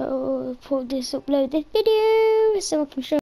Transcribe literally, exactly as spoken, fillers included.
So I'll this upload this video so I can show